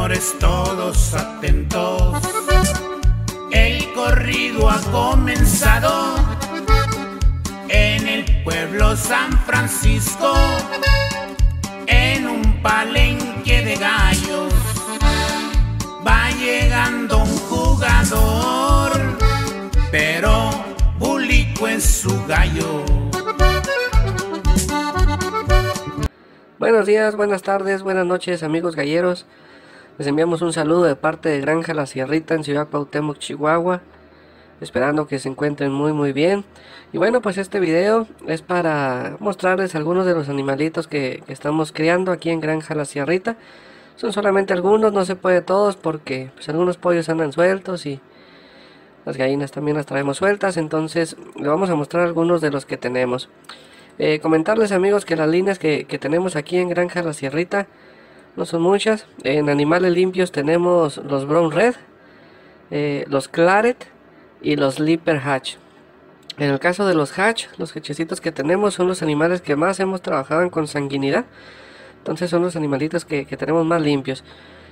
señores, todos atentos. El corrido ha comenzado en el pueblo San Francisco, en un palenque de gallos. Va llegando un jugador, pero Bulico es su gallo. Buenos días, buenas tardes, buenas noches, amigos galleros. Les enviamos un saludo de parte de Granja La Sierrita en Ciudad Cuauhtémoc, Chihuahua, esperando que se encuentren muy bien. Y bueno, pues este video es para mostrarles algunos de los animalitos que estamos criando aquí en Granja La Sierrita. Son solamente algunos, no se puede todos porque pues algunos pollos andan sueltos y las gallinas también las traemos sueltas. Entonces les vamos a mostrar algunos de los que tenemos. Comentarles, amigos, que las líneas que tenemos aquí en Granja La Sierrita no son muchas. En animales limpios tenemos los Brown Red, los Claret y los Leaper Hatch. En el caso de los Hatch, los hachecitos que tenemos son los animales que más hemos trabajado en consanguinidad. Entonces son los animalitos que tenemos más limpios.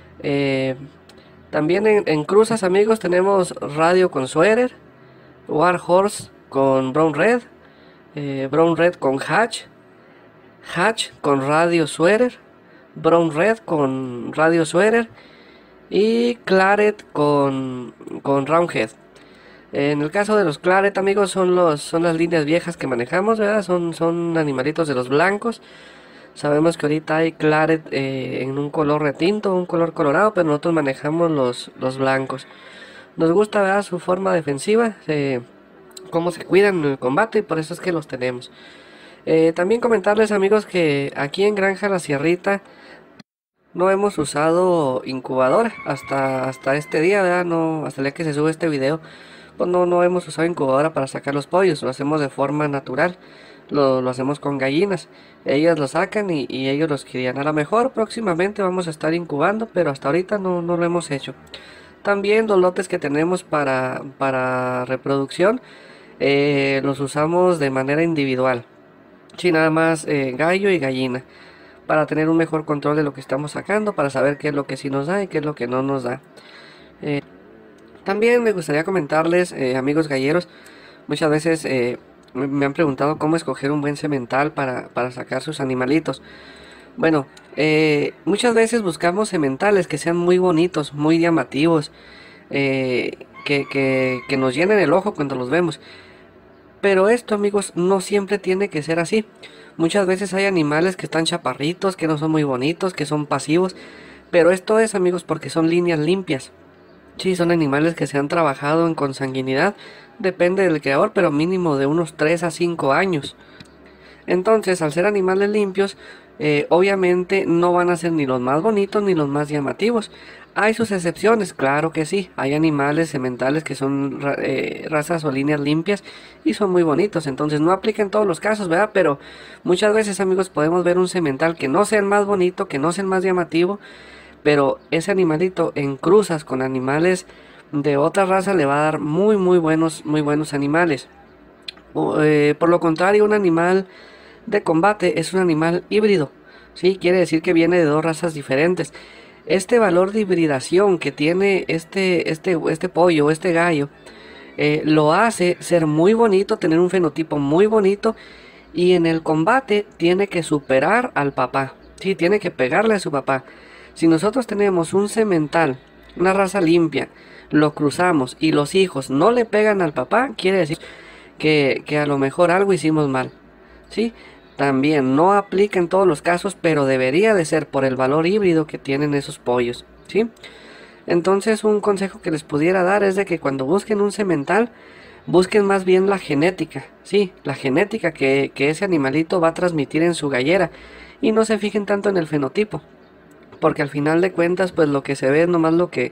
También en cruzas, amigos, tenemos Radio con Sweater, War Horse con Brown Red, Brown Red con Hatch, Hatch con Radio Sweater, Brown Red con Radio Sweater y Claret con Roundhead. En el caso de los Claret, amigos, son las líneas viejas que manejamos, ¿verdad? Son animalitos de los blancos. Sabemos que ahorita hay Claret en un color retinto, un color colorado, pero nosotros manejamos los blancos. Nos gusta, ¿verdad?, su forma defensiva, cómo se cuidan en el combate, y por eso es que los tenemos. También comentarles, amigos, que aquí en Granja La Sierrita no hemos usado incubadora hasta este día, ¿verdad? No, hasta el día que se sube este video, pues no hemos usado incubadora para sacar los pollos. Lo hacemos de forma natural, lo hacemos con gallinas. Ellas lo sacan y ellos los crían. A lo mejor próximamente vamos a estar incubando, pero hasta ahorita no lo hemos hecho. También los lotes que tenemos para reproducción los usamos de manera individual. Sí, nada más gallo y gallina, para tener un mejor control de lo que estamos sacando, para saber qué es lo que sí nos da y qué es lo que no nos da. También me gustaría comentarles, amigos galleros, muchas veces me han preguntado cómo escoger un buen semental para sacar sus animalitos. Bueno, muchas veces buscamos sementales que sean muy bonitos, muy llamativos, que nos llenen el ojo cuando los vemos. Pero esto, amigos, no siempre tiene que ser así. Muchas veces hay animales que están chaparritos, que no son muy bonitos, que son pasivos. Pero esto es, amigos, porque son líneas limpias. Sí, son animales que se han trabajado en consanguinidad. Depende del criador, pero mínimo de unos 3 a 5 años. Entonces, al ser animales limpios, obviamente no van a ser ni los más bonitos ni los más llamativos. Hay sus excepciones, claro que sí. Hay animales sementales que son razas o líneas limpias y son muy bonitos. Entonces no aplica en todos los casos, ¿verdad? Pero muchas veces, amigos, podemos ver un semental que no sea el más bonito, que no sea el más llamativo, pero ese animalito en cruzas con animales de otra raza le va a dar muy buenos animales. Por lo contrario, un animal de combate es un animal híbrido, ¿sí? Quiere decir que viene de dos razas diferentes. Este valor de hibridación que tiene este pollo, este gallo, lo hace ser muy bonito, tener un fenotipo muy bonito, y en el combate tiene que superar al papá, ¿sí? Tiene que pegarle a su papá. Si nosotros tenemos un semental, una raza limpia, lo cruzamos y los hijos no le pegan al papá, quiere decir que a lo mejor algo hicimos mal, ¿sí? También no aplica en todos los casos, pero debería de ser por el valor híbrido que tienen esos pollos, ¿sí? Entonces, un consejo que les pudiera dar es de que cuando busquen un semental, busquen más bien la genética, ¿sí? La genética que ese animalito va a transmitir en su gallera, y no se fijen tanto en el fenotipo, porque al final de cuentas, pues lo que se ve es nomás lo que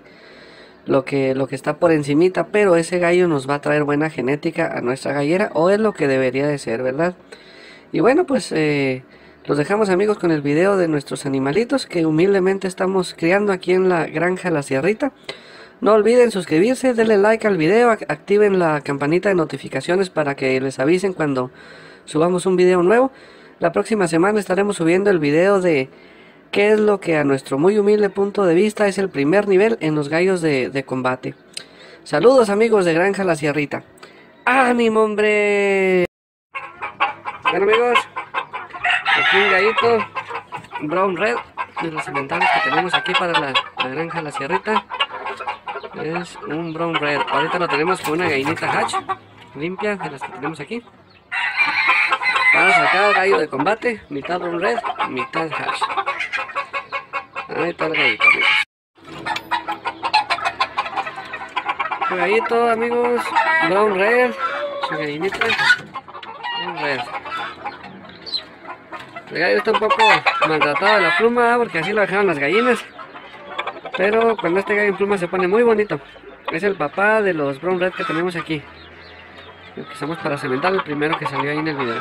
está por encimita, pero ese gallo nos va a traer buena genética a nuestra gallera, o es lo que debería de ser, ¿verdad? Y bueno, pues los dejamos, amigos, con el video de nuestros animalitos que humildemente estamos criando aquí en la Granja La Sierrita. No olviden suscribirse, denle like al video, activen la campanita de notificaciones para que les avisen cuando subamos un video nuevo. La próxima semana estaremos subiendo el video de qué es lo que a nuestro muy humilde punto de vista es el primer nivel en los gallos de combate. Saludos amigos de Granja La Sierrita. ¡Ánimo, hombre! Bueno amigos, aquí un gallito Brown Red de los sementales que tenemos aquí para la Granja La Sierrita. Es un Brown Red. Ahorita lo tenemos con una gallinita hatch limpia de las que tenemos aquí. Para sacar gallo de combate, mitad Brown Red, mitad hatch. Ahí está el gallito, amigos. Su gallito, amigos, Brown Red, su gallinita Brown Red. El gallo está un poco maltratado de la pluma porque así lo dejaron las gallinas. Pero cuando este gallo en pluma se pone muy bonito. Es el papá de los Brown Red que tenemos aquí. El que usamos para cementar, el primero que salió ahí en el video.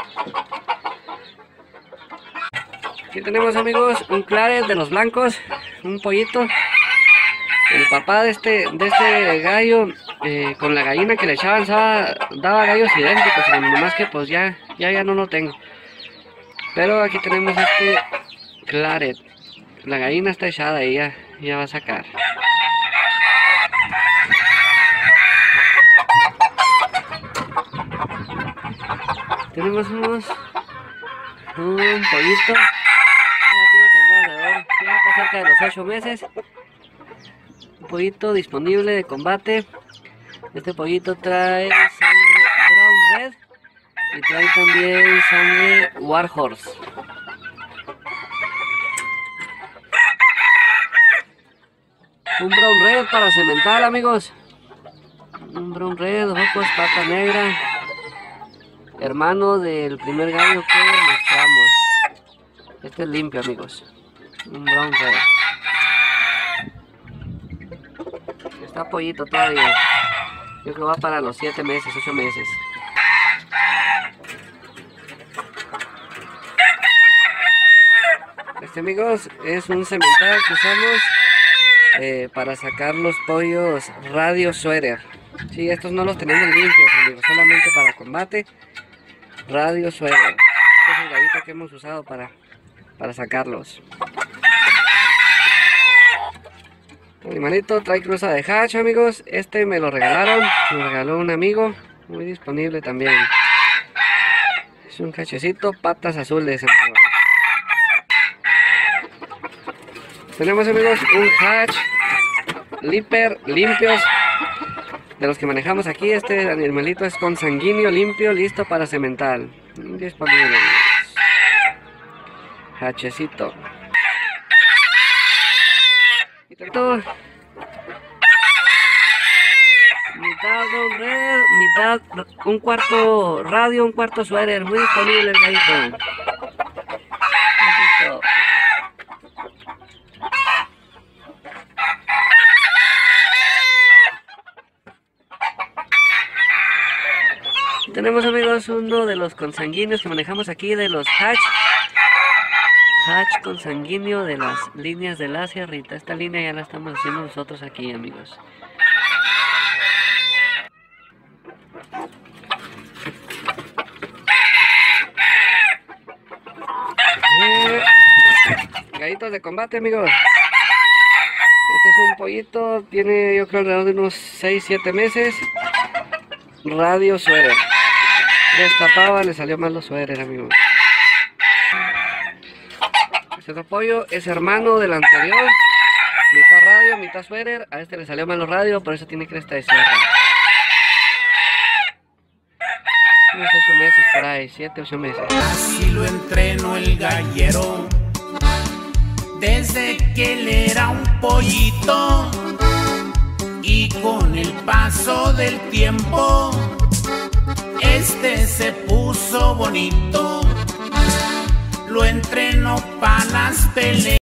Aquí tenemos amigos un claret de los blancos, un pollito. El papá de este gallo con la gallina que le echaban daba gallos idénticos, nomás que pues ya no lo tengo. Pero aquí tenemos este claret. La gallina está echada y ya va a sacar. Tenemos un pollito. Ya tiene que andar alrededor, está cerca de los 8 meses. Un pollito disponible de combate. Este pollito trae sangre Brown Red y trae también sangre Warhorse. Un Brown Red para cementar, amigos. Un Brown Red, ojos, pata negra. Hermano del primer gallo que mostramos. Este es limpio, amigos. Un Brown Red. Está pollito todavía. Yo creo que va para los 7 meses, 8 meses. Este, amigos, es un cemental que usamos para sacar los pollos Radio Sweater. Sí, estos no los tenemos limpios, amigos, solamente para combate. Radio Sweater. Este es el gallito que hemos usado para sacarlos. El animalito trae cruza de hatch, amigos. Este me lo regalaron, me lo regaló un amigo. Muy disponible también. Es un hachecito, patas azules, amigos. Tenemos, amigos, un hatch Lipper limpios de los que manejamos aquí. Este animalito es consanguíneo, limpio, listo para cementar. Disponible. Hachecito. Mitad Brown Red, mitad un cuarto radio, un cuarto suéter. Muy disponible el gallito. Tenemos, amigos, uno de los consanguíneos que manejamos aquí, de los hatch consanguíneo de las líneas de la sierrita. Esta línea ya la estamos haciendo nosotros aquí, amigos. Gallitos de combate, amigos. Este es un pollito, tiene yo creo alrededor de unos 6-7 meses. Radio suéter. Destapaba, le salió mal los suéteres, amigos. Este otro pollo es hermano del anterior. Mitad radio, mitad suéter. A este le salió mal los radio, por eso tiene cresta de sierra. Unos 8 meses por ahí, 7-8 meses. Así lo entrenó el gallero desde que él era un pollito, y con el paso del tiempo este se puso bonito. Lo entrenó para las peleas.